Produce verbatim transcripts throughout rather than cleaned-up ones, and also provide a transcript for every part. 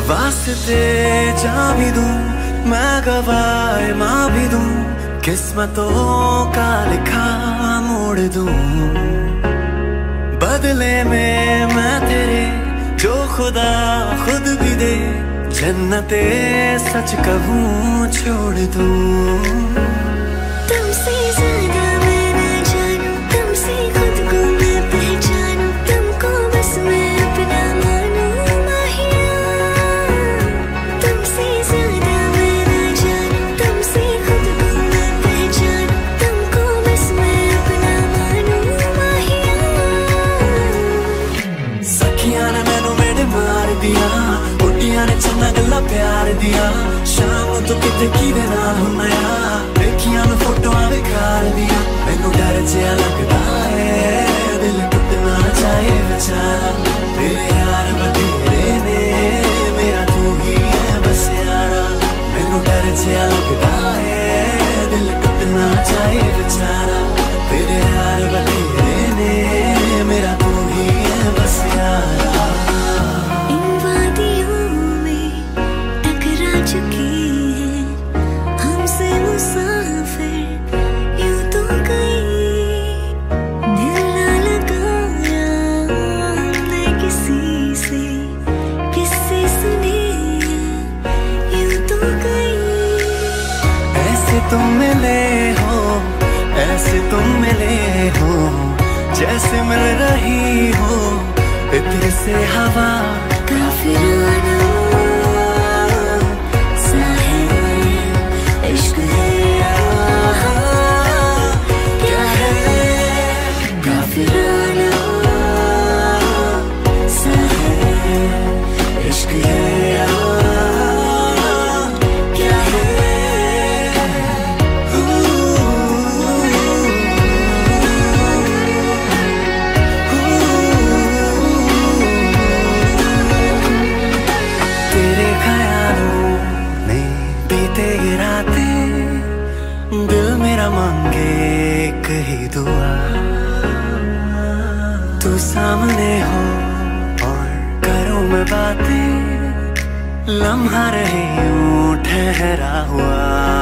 वास्ते जा भी दूं मैं गवाए माँ भी दूं, किस्मतों का लिखा मोड़ दूं। बदले में मैं तेरे जो खुदा खुद भी दे, जन्नते सच कहूँ छोड़ दूं। तुमसे ज्यादा मैं ना जानूं, तुमसे खुद को मैं पहचानूं, तुमको बस मैं अपना मानूं माहिया। तुमसे ज्यादा मैं ना जानूं, तुमसे खुद को मैं पहचानूं, तुमको बस मैं अपना मानूं माहिया। सखियां ने मैनू मेरे मार दिया, बुढ़िया ने चंगा गल्ला प्यार दिया, शाम तो किते किदे नाल हुन्ना, देखियां मैं फोटोआं विखार दिया। मैनू डर जिहा लगदा है दिल टुटना चाहे बेचारा, तेरे यार बथेरे ने मेरा तू ही है बस यारा। मैनू डर जिहा लगदा है दिल टुटना चाहे बेचारा, तेरे यार बथेरे ने मेरा तू ही है बस यारा। चुकी है हमसे मुसाफिर यूं तो गई, दिल ना लगाया हमने किसी से, किससे सुने यूं तो गई। ऐसे तुम मिले हो, ऐसे तुम मिले हो, जैसे मिल रही हो इत्र से हवा। काफिराना इश्क है क्या है, काफिराना सा है इश्क है क्या है। तेरे ख्यालों में बीते ये रातें, दिल मेरा मांगे एक ही दुआ, तू सामने हो और करूं मैं बातें, लम्हा रहे यूं ठहरा हुआ।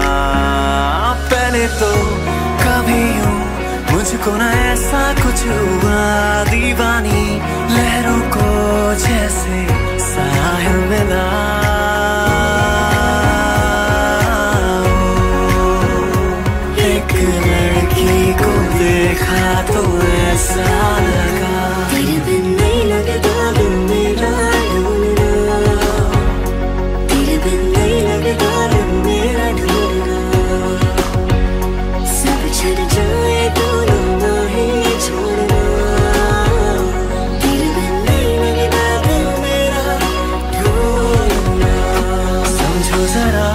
पहले तो कभी यूं मुझको ना ऐसा कुछ हुआ, दीवानी लहरों को जैसे साहिल मिला। लड़की को देखा तो ऐसा लगा, तेरे बिन नहीं लगता दिल मेरा ढूंढना, तेरे बिन नहीं लगता दिल मेरा ढूंढना। सब छड़ जाए तो ना ही छोड़ना, तेरे बिन नहीं लगता दिल मेरा ढूंढना। समझो जरा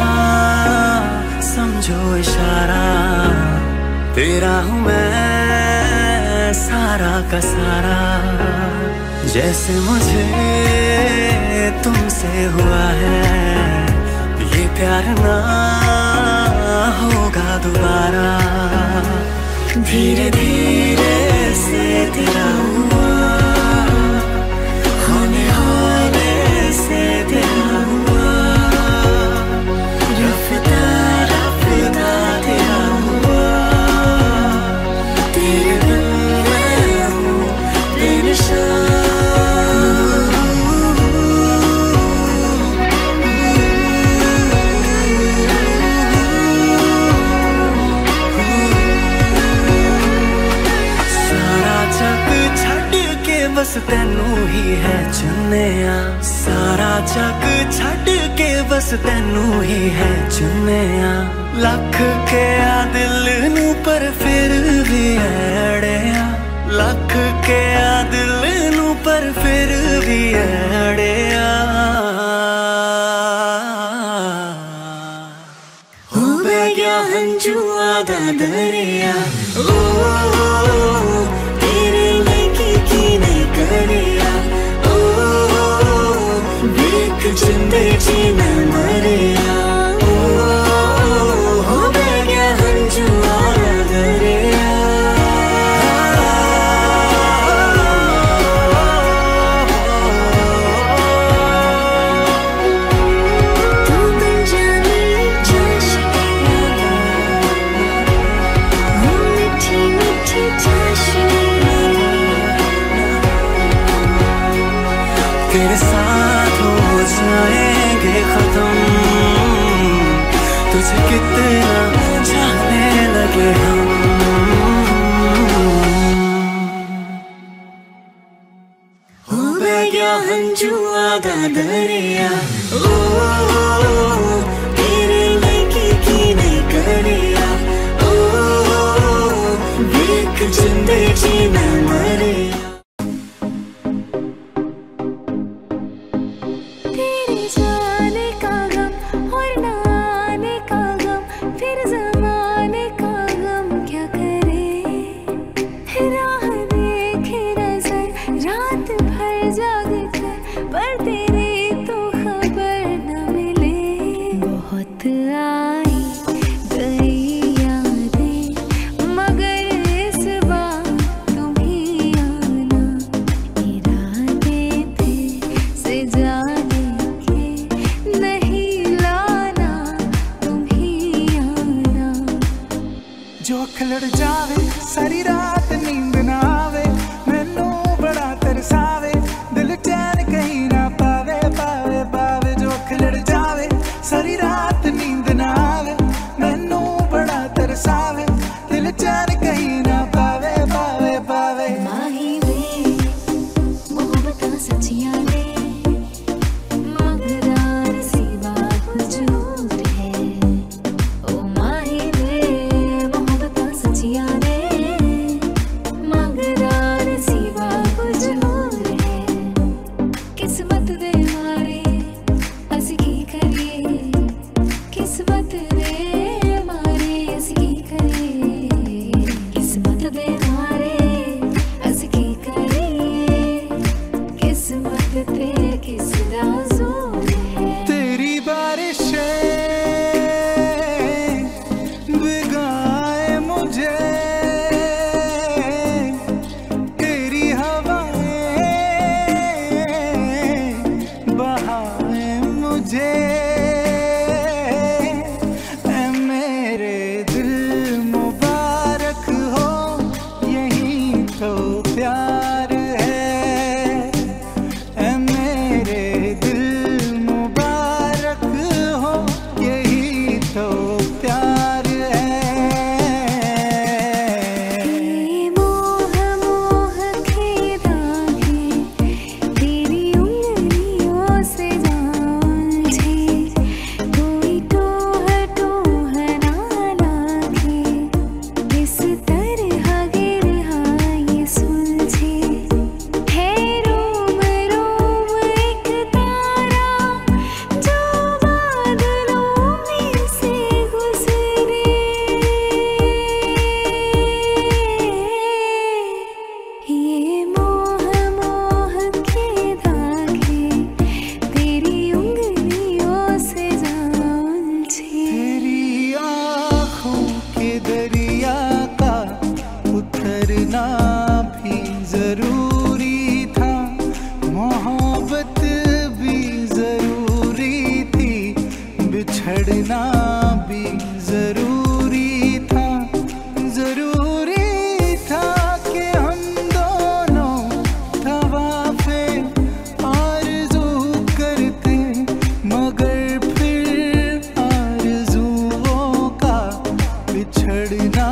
समझो इशारा, तेरा हूँ मैं सारा का सारा। जैसे मुझे तुमसे हुआ है ये प्यार ना होगा दोबारा। धीरे धीरे से तेरा हुआ, होने होने से तेरा हुआ, रफ्ता रफ्ता तेरा हुआ। तेरे बिन मैं हूँ बेनिशान, बस तेनू ही है चुनिया, सारा जग छड़ के बस तेनू ही है चुनिया। लख के आ दिल नू पर फिर भी अड़िया, लख के आ दिल नू पर फिर भी अड़िया। हो गया हंजुआ दा दरिया, ओ, ओ, ओ तेरे लेके की नहीं करिया, ओ, ओ, ओ देख जिंदे जी मैं मरिया। ओ, ओ, हो गया हंजुआ दा दरिया। जाएंगे खत्म, तुझे कितना जाने लगे हम। हो गया हंजुआ दा दरिया, ओ तेरे लेके की नहीं करिया, ओ वेख जिंदे जी न मरिया। तेरे जाने का गम और ना आने का गम, फिर ज़माने का गम क्या करे। राह देखे नजर रात भर जाग कर, पर तेरी तो खबर न मिले। बहुत आई गई यादें, मगर इस बार तुम ही आना। इरादे थे सजाने के, नहीं लाना तुम ही आना। जो खिलड़ जावे सारी रात नींद ना आवे, मैनू बड़ा तरसावे, दिल चैन कहीं ना पावे पावे पावे। जो खिलड़ जावे सारी रात नींद ना आवे, मैनू बड़ा तरसावे, दिल चैन कहीं ना पावे पावे पावे। माही वे मोहब्बतां सच्चियां ने, मगरार सी बात झूठ है। ओ माही वे मोहब्बतां सच्चियां ने, मगरार सी बात झूठ है। किस्मत दे मारे असीं की करिए, किस्मत दे मारे असीं की करिए। किस्मत दे मारे असीं की करिए, किस्मत ते किसदा जोर है। तेरी बारिशें भिगाए मुझे, तेरी हवाएं बहाए मुझे। ऐ मेरे दिल मुबारक हो, यही तो प्यार है। ऐ मेरे दिल मुबारक हो, यही तो प्यार है। ये मोह मोह के दागे, तेरी उंगलियों से जांझे। कोई टोह टोह ना लागे, इस तरह गिर ये सुलझे। है रोम रोम एक तारा, जो बादलों में से गुजरे। ये मोह मोह के धागे, तेरी उंगलियों से जांझे। तेरी आँखों के दरिया का उतरना भी जरूरी था, मोहब्बत भी जरूरी थी, बिछड़ना भी जरूरी था। जरूरी था कि हम दोनों तवाफ़े आरज़ू करते, मगर फिर आरज़ुओं का बिछड़ना